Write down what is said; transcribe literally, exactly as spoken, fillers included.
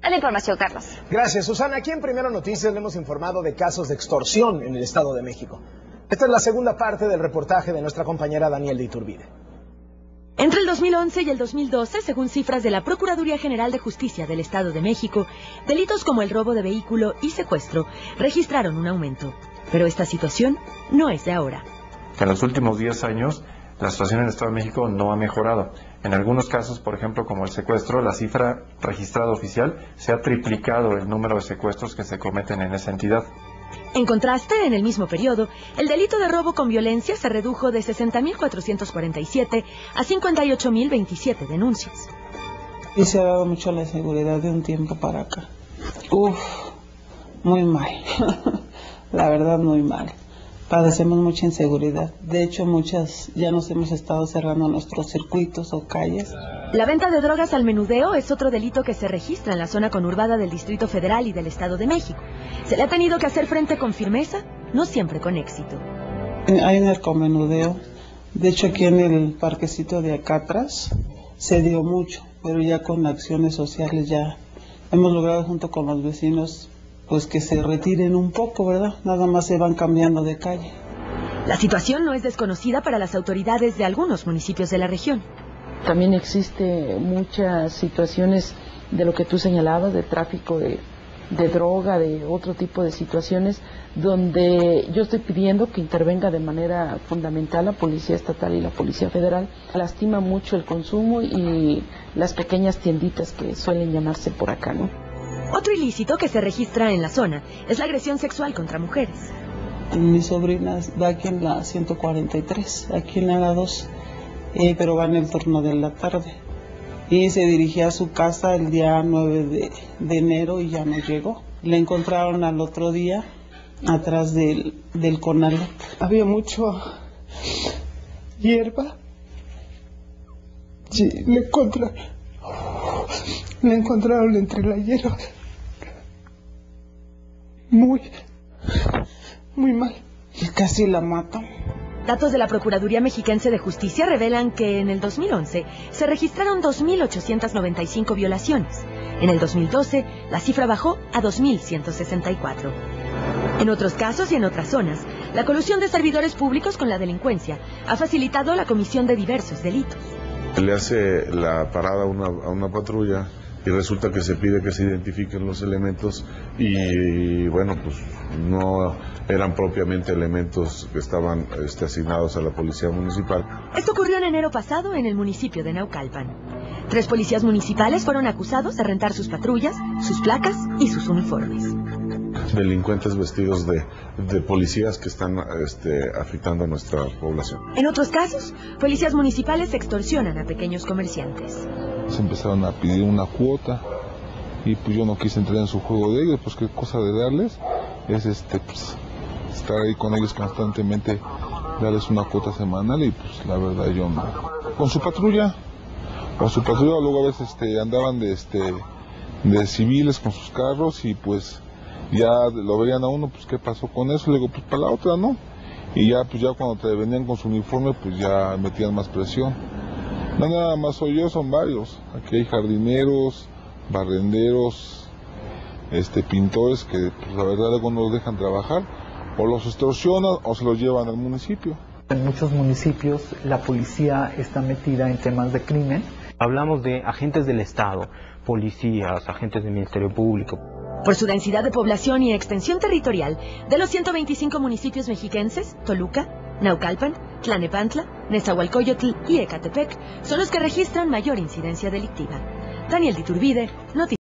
La información, Carlos. Gracias, Susana. Aquí en Primero Noticias le hemos informado de casos de extorsión en el Estado de México. Esta es la segunda parte del reportaje de nuestra compañera Daniel de Iturbide. Entre el dos mil once y el dos mil doce, según cifras de la Procuraduría General de Justicia del Estado de México, delitos como el robo de vehículo y secuestro registraron un aumento. Pero esta situación no es de ahora. En los últimos diez años, la situación en el Estado de México no ha mejorado. En algunos casos, por ejemplo, como el secuestro, la cifra registrada oficial se ha triplicado el número de secuestros que se cometen en esa entidad. En contraste, en el mismo periodo, el delito de robo con violencia se redujo de sesenta mil cuatrocientos cuarenta y siete a cincuenta y ocho mil veintisiete denuncias. Y se ha dado mucho la inseguridad de un tiempo para acá. Uf, muy mal. La verdad, muy mal. Padecemos mucha inseguridad. De hecho, muchas ya nos hemos estado cerrando nuestros circuitos o calles. La venta de drogas al menudeo es otro delito que se registra en la zona conurbada del Distrito Federal y del Estado de México. Se le ha tenido que hacer frente con firmeza, no siempre con éxito. Hay narcomenudeo. De hecho, aquí en el parquecito de acá atrás se dio mucho, pero ya con acciones sociales ya hemos logrado junto con los vecinos pues que se retiren un poco, ¿verdad? Nada más se van cambiando de calle. La situación no es desconocida para las autoridades de algunos municipios de la región. También existe muchas situaciones de lo que tú señalabas, de tráfico de, de droga, de otro tipo de situaciones, donde yo estoy pidiendo que intervenga de manera fundamental la Policía Estatal y la Policía Federal. Lastima mucho el consumo y las pequeñas tienditas que suelen llamarse por acá, ¿no? Otro ilícito que se registra en la zona es la agresión sexual contra mujeres. Mi sobrina va aquí en la ciento cuarenta y tres, aquí en la dos, eh, pero va en el turno de la tarde. Y se dirigía a su casa el día nueve de, de enero y ya no llegó. Le encontraron al otro día atrás del, del Conalep. Había mucho hierba. Sí, le encontraron, le encontraron entre la hierba. Muy, muy mal. Casi la matan. Datos de la Procuraduría Mexiquense de Justicia revelan que en el dos mil once se registraron dos mil ochocientas noventa y cinco violaciones. En el dos mil doce, la cifra bajó a dos mil ciento sesenta y cuatro. En otros casos y en otras zonas, la colusión de servidores públicos con la delincuencia ha facilitado la comisión de diversos delitos. Le hace la parada a una, a una patrulla y resulta que se pide que se identifiquen los elementos y bueno, pues no eran propiamente elementos que estaban este, asignados a la policía municipal. Esto ocurrió en enero pasado en el municipio de Naucalpan. Tres policías municipales fueron acusados de rentar sus patrullas, sus placas y sus uniformes. Delincuentes vestidos de, de policías que están este, afectando a nuestra población. En otros casos, policías municipales extorsionan a pequeños comerciantes. Se empezaron a pedir una cuota y pues yo no quise entrar en su juego de ellos, pues qué cosa de darles es este pues, estar ahí con ellos constantemente, darles una cuota semanal y pues la verdad yo no. Con su patrulla, con su patrulla luego a veces este, andaban de este de civiles con sus carros y pues ya lo veían a uno, pues qué pasó con eso, le digo pues para la otra no, y ya pues ya cuando te venían con su uniforme pues ya metían más presión. No nada más soy yo, son varios. Aquí hay jardineros, barrenderos, este, pintores que pues, la verdad algunos los dejan trabajar, o los extorsionan o se los llevan al municipio. En muchos municipios la policía está metida en temas de crimen. Hablamos de agentes del Estado, policías, agentes del Ministerio Público. Por su densidad de población y extensión territorial, de los ciento veinticinco municipios mexiquenses, Toluca, Naucalpan, Tlanepantla, Nezahualcóyotl y Ecatepec son los que registran mayor incidencia delictiva. Daniel de Iturbide, Noticias.